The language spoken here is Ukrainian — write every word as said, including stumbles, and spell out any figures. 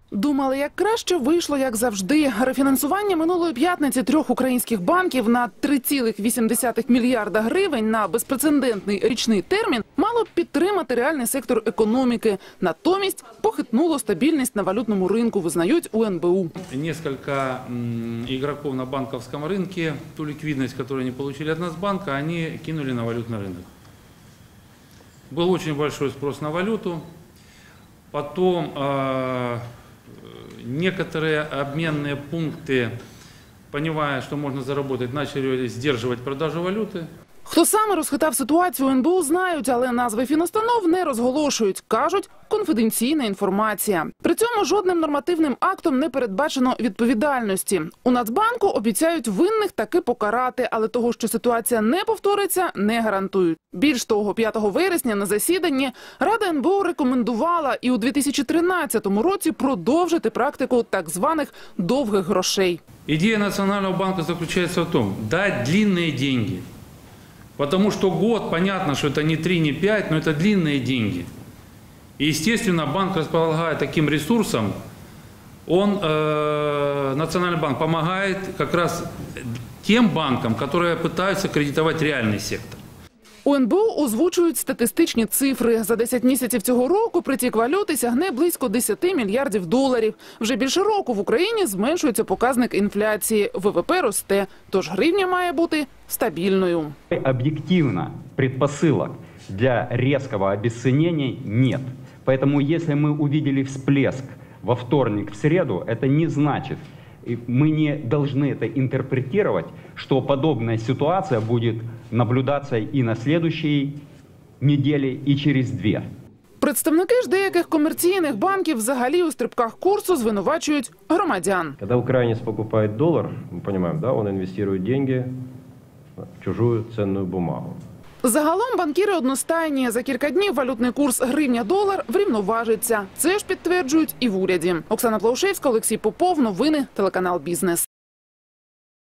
Думали, як краще, вийшло, як завжди. Рефінансування минулої п'ятниці трьох українських банків на три цілих вісім десятих мільярда гривень на безпрецедентний річний термін мало б підтримати реальний сектор економіки. Натомість похитнуло стабільність на валютному ринку, визнають у ен бе у. Несколько игроков на банковском рынке, ту ликвидность, которую они получили от Нацбанка, они кинули на валютный рынок. Был очень большой спрос на валюту. Потом э, некоторые обменные пункты, понимая, что можно заработать, начали сдерживать продажу валюты. Хто саме розхитав ситуацію у ен бе у, знають, але назви фінустанов не розголошують. Кажуть, конфіденційна інформація. При цьому жодним нормативним актом не передбачено відповідальності. У Нацбанку обіцяють винних таки покарати, але того, що ситуація не повториться, не гарантують. Більш того, п'ятого вересня на засіданні Рада ен бе у рекомендувала і у дві тисячі тринадцятому році продовжити практику так званих довгих грошей. Идея Национального банка заключается в том, дать длинные деньги. Потому что год, понятно, что это не три, не пять, но это длинные деньги. И, естественно, банк, располагая таким ресурсом, он, э, Национальный банк помогает как раз тем банкам, которые пытаются кредитовать реальный сектор. У ен бе у озвучують статистичні цифри. За десять місяців цього року притік валюти сягне близько десяти мільярдів доларів. Вже більше року в Україні зменшується показник інфляції. ве ве пе росте, тож гривня має бути стабільною. Объективно предпосылок для резкого обесценения нет. Поэтому если мы увидели всплеск во вторник, в среду, это не значит, мы не должны это интерпретировать, что подобная ситуация будет наблюдаться и на следующей неделе, и через две. Представники ж деяких комерційних банків взагалі у стрибках курсу звинувачують громадян. Когда украинец покупает доллар, мы понимаем, да, он инвестирует деньги в чужую ценную бумагу. Загалом банкіри одностайні. За кілька днів валютний курс гривня-долар врівноважиться. Це ж підтверджують і в уряді. Оксана Плаушевська, Олексій Попов. Новини телеканал «Бізнес».